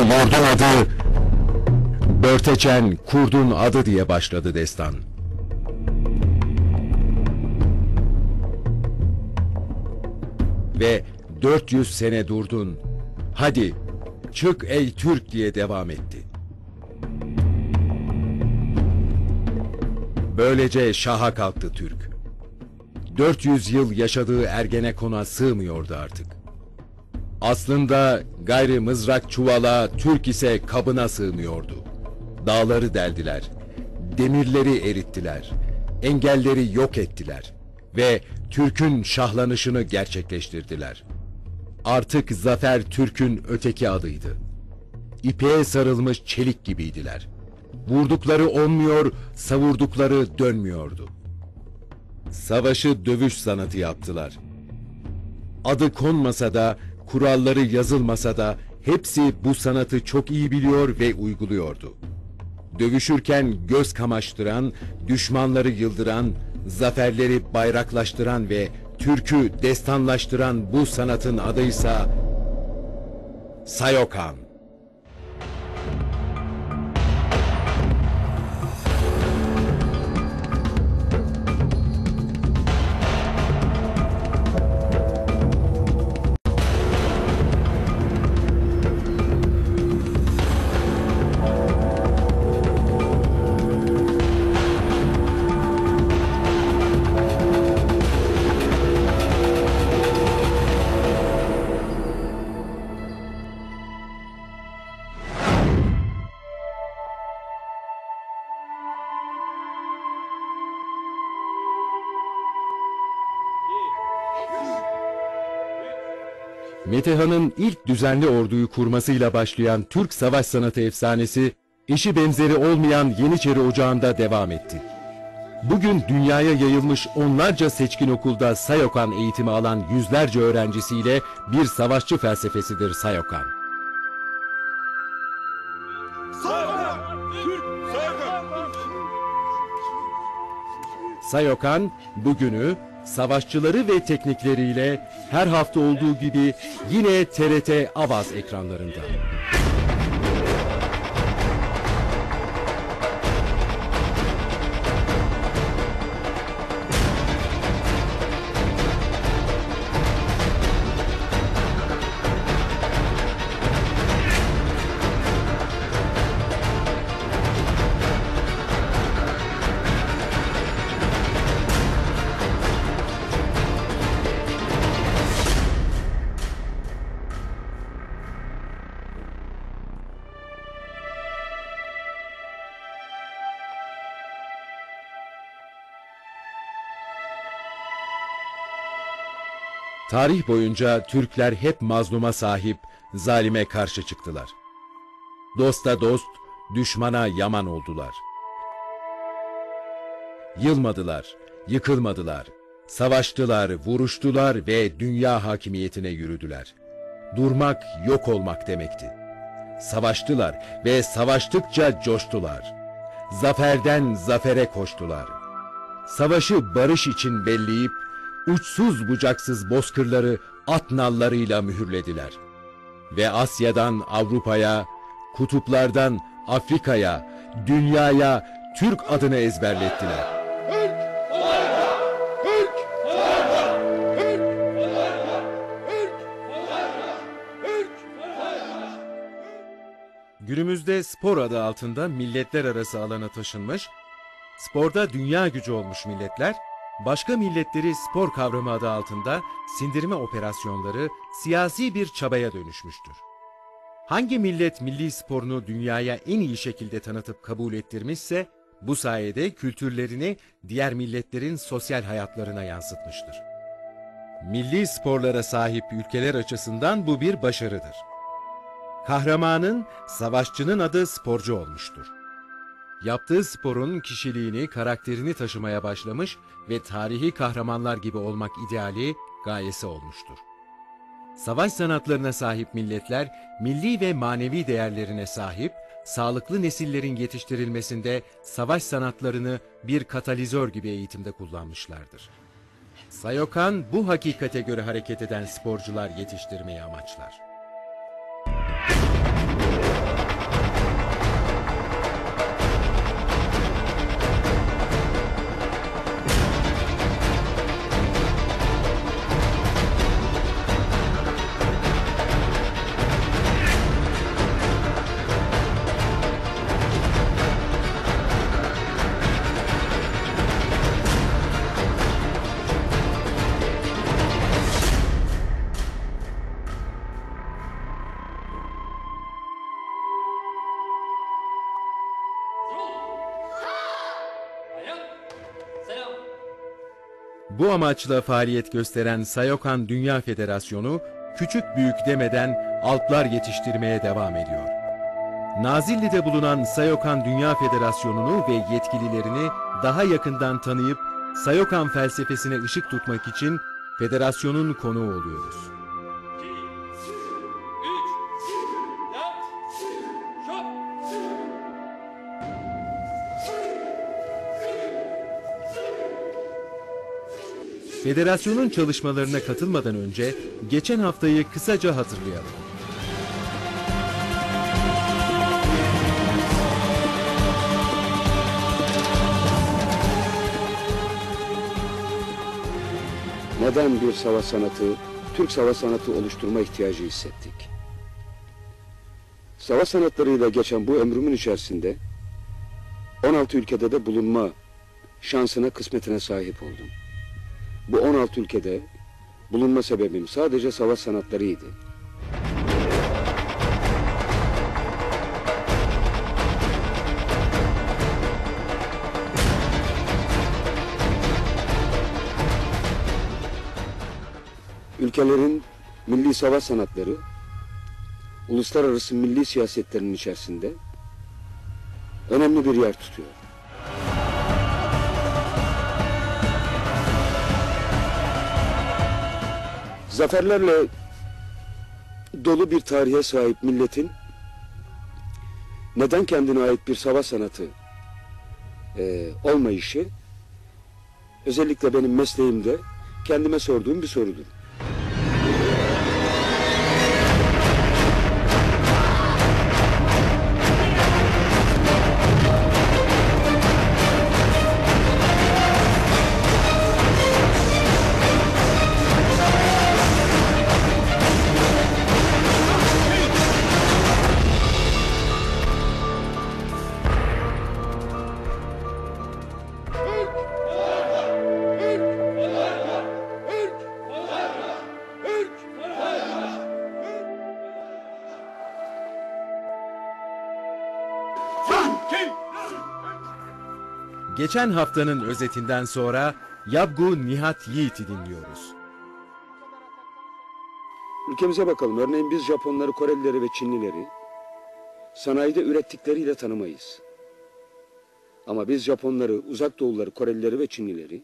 yurdun adı, Börteçen kurdun adı diye başladı destan. Ve 400 sene durdun, hadi çık ey Türk diye devam etti. Böylece şaha kalktı Türk. 400 yıl yaşadığı Ergenekon'a sığmıyordu artık. Aslında gayrı mızrak çuvala, Türk ise kabına sığmıyordu. Dağları deldiler, demirleri erittiler, engelleri yok ettiler ve Türk'ün şahlanışını gerçekleştirdiler. Artık zafer Türk'ün öteki adıydı. İpeğe sarılmış çelik gibiydiler. Vurdukları olmuyor, savurdukları dönmüyordu. Savaşı dövüş sanatı yaptılar. Adı konmasa da, kuralları yazılmasa da hepsi bu sanatı çok iyi biliyor ve uyguluyordu. Dövüşürken göz kamaştıran, düşmanları yıldıran, zaferleri bayraklaştıran ve Türk'ü destanlaştıran bu sanatın adıysa Sayokan. Metehan'ın ilk düzenli orduyu kurmasıyla başlayan Türk savaş sanatı efsanesi, eşi benzeri olmayan Yeniçeri Ocağı'nda devam etti. Bugün dünyaya yayılmış onlarca seçkin okulda Sayokan eğitimi alan yüzlerce öğrencisiyle bir savaşçı felsefesidir Sayokan. Sayokan, bugünü savaşçıları ve teknikleriyle her hafta olduğu gibi yine TRT Avaz ekranlarında. Tarih boyunca Türkler hep mazluma sahip, zalime karşı çıktılar. Dosta dost, düşmana yaman oldular. Yılmadılar, yıkılmadılar, savaştılar, vuruştular ve dünya hakimiyetine yürüdüler. Durmak yok olmak demekti. Savaştılar ve savaştıkça coştular. Zaferden zafere koştular. Savaşı barış için belleyip, uçsuz bucaksız bozkırları at nallarıyla mühürlediler. Ve Asya'dan Avrupa'ya, kutuplardan Afrika'ya, dünyaya Türk adını ezberlettiler. Günümüzde spor adı altında milletler arası alana taşınmış, sporda dünya gücü olmuş milletler, başka milletleri spor kavramı adı altında sindirme operasyonları siyasi bir çabaya dönüşmüştür. Hangi millet milli sporunu dünyaya en iyi şekilde tanıtıp kabul ettirmişse, bu sayede kültürlerini diğer milletlerin sosyal hayatlarına yansıtmıştır. Milli sporlara sahip ülkeler açısından bu bir başarıdır. Kahramanın, savaşçının adı sporcu olmuştur. Yaptığı sporun kişiliğini, karakterini taşımaya başlamış ve tarihi kahramanlar gibi olmak ideali, gayesi olmuştur. Savaş sanatlarına sahip milletler, milli ve manevi değerlerine sahip, sağlıklı nesillerin yetiştirilmesinde savaş sanatlarını bir katalizör gibi eğitimde kullanmışlardır. Sayokan, bu hakikate göre hareket eden sporcular yetiştirmeyi amaçlar. Bu amaçla faaliyet gösteren Sayokan Dünya Federasyonu, küçük büyük demeden altlar yetiştirmeye devam ediyor. Nazilli'de bulunan Sayokan Dünya Federasyonu'nu ve yetkililerini daha yakından tanıyıp Sayokan felsefesine ışık tutmak için federasyonun konuğu oluyoruz. Federasyonun çalışmalarına katılmadan önce geçen haftayı kısaca hatırlayalım. Neden bir savaş sanatı, Türk savaş sanatı oluşturma ihtiyacı hissettik? Savaş sanatlarıyla geçen bu ömrümün içerisinde 16 ülkede de bulunma şansına, kısmetine sahip oldum. Bu 16 ülkede bulunma sebebim sadece savaş sanatlarıydı. Ülkelerin milli savaş sanatları, uluslararası milli siyasetlerinin içerisinde önemli bir yer tutuyor. Zaferlerle dolu bir tarihe sahip milletin neden kendine ait bir savaş sanatı olmayışı, özellikle benim mesleğimde kendime sorduğum bir sorudur. Geçen haftanın özetinden sonra Yabgu Nihat Yiğit'i dinliyoruz. Ülkemize bakalım. Örneğin biz Japonları, Korelileri ve Çinlileri sanayide ürettikleriyle tanımayız. Ama biz Japonları, Uzak Doğulları, Korelileri ve Çinlileri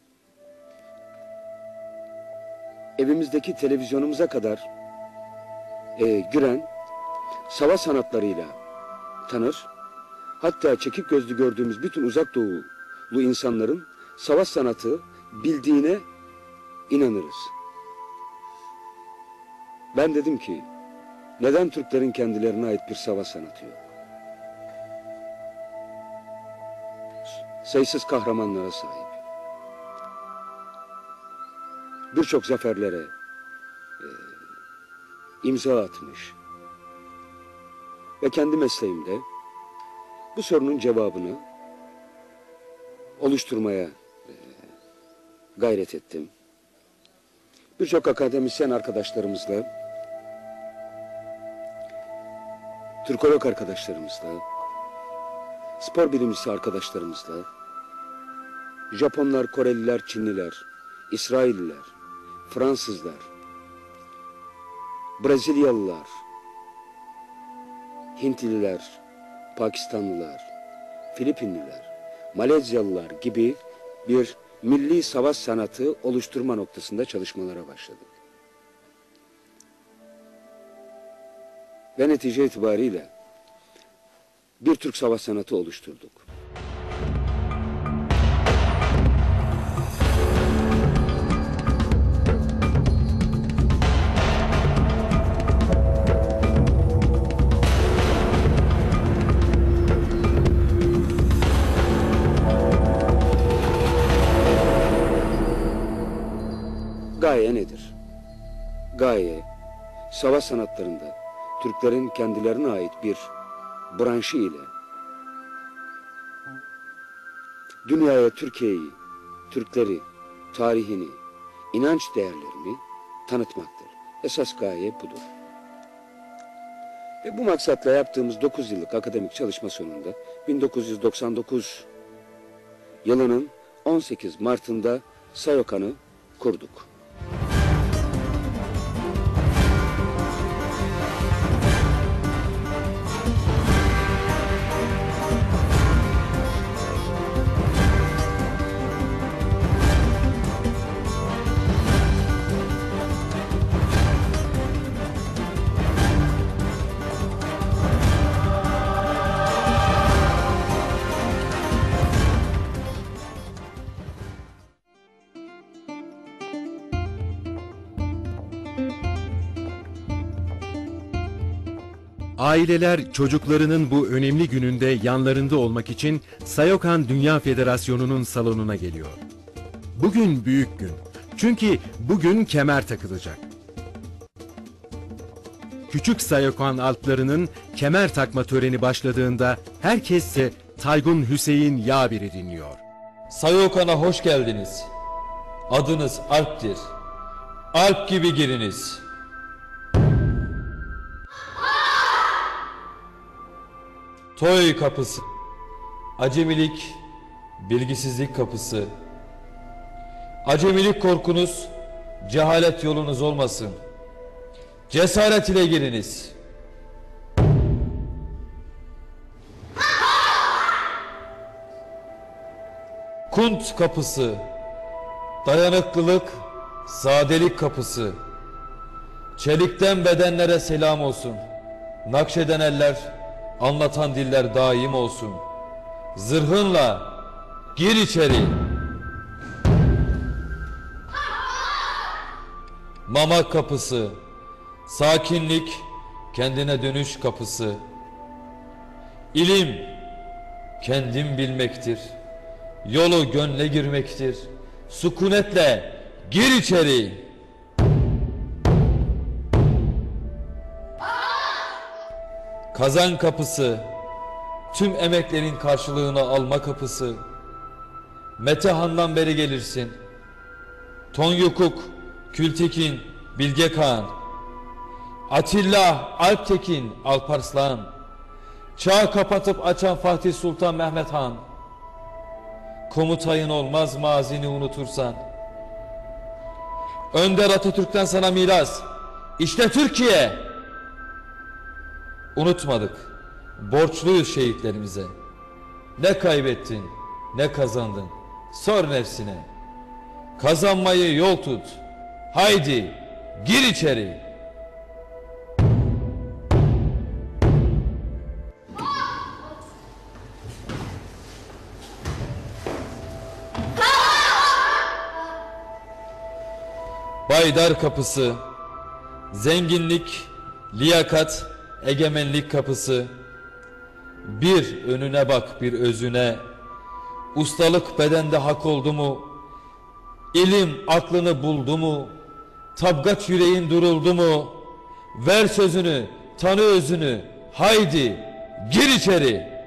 evimizdeki televizyonumuza kadar giren savaş sanatlarıyla tanır. Hatta çekik gözlü gördüğümüz bütün Uzak Doğulu insanların savaş sanatı bildiğine inanırız. Ben dedim ki, neden Türklerin kendilerine ait bir savaş sanatı yok? Sayısız kahramanlara sahip. Birçok zaferlere imza atmış. Ve kendi mesleğimde bu sorunun cevabını oluşturmaya gayret ettim. Birçok akademisyen arkadaşlarımızla, Türkolog arkadaşlarımızla, spor bilimcisi arkadaşlarımızla, Japonlar, Koreliler, Çinliler, İsrailliler, Fransızlar, Brezilyalılar, Hintliler, Pakistanlılar, Filipinliler, Malezyalılar gibi bir milli savaş sanatı oluşturma noktasında çalışmalara başladık. Ve netice itibariyle bir Türk savaş sanatı oluşturduk. Gaye nedir? Gaye, savaş sanatlarında Türklerin kendilerine ait bir branşı ile dünyaya Türkiye'yi, Türkleri, tarihini, inanç değerlerini tanıtmaktır. Esas gaye budur. Ve bu maksatla yaptığımız 9 yıllık akademik çalışma sonunda 1999 yılının 18 Mart'ında Sayokan'ı kurduk. Aileler çocuklarının bu önemli gününde yanlarında olmak için Sayokan Dünya Federasyonu'nun salonuna geliyor. Bugün büyük gün. Çünkü bugün kemer takılacak. Küçük Sayokan altlarının kemer takma töreni başladığında herkesse Taygun Hüseyin Yabir'i dinliyor. Sayokan'a hoş geldiniz. Adınız Alp'tir. Alp gibi giriniz. Toy kapısı. Acemilik, bilgisizlik kapısı. Acemilik korkunuz, cehalet yolunuz olmasın. Cesaret ile giriniz. Kunt kapısı. Dayanıklılık, sadelik kapısı. Çelikten bedenlere selam olsun. Nakşeden eller, anlatan diller daim olsun. Zırhınla gir içeri. Mama kapısı. Sakinlik, kendine dönüş kapısı. İlim, kendim bilmektir. Yolu gönle girmektir. Sükunetle gir içeri. Kazan kapısı, tüm emeklerin karşılığını alma kapısı. Metehan'dan beri gelirsin. Tonyukuk, Kültekin, Bilge Kağan, Atilla, Alptekin, Alparslan, çağ kapatıp açan Fatih Sultan Mehmet Han. Komutayın olmaz mazini unutursan. Önder Atatürk'ten sana miras. İşte Türkiye. Unutmadık. Borçluyuz şehitlerimize. Ne kaybettin, ne kazandın. Sor nefsine. Kazanmayı yol tut. Haydi gir içeri. Baydar kapısı. Zenginlik, liyakat, egemenlik kapısı. Bir önüne bak, bir özüne. Ustalık bedende hak oldu mu? İlim aklını buldu mu? Tabgaç yüreğin duruldu mu? Ver sözünü, tanı özünü. Haydi gir içeri.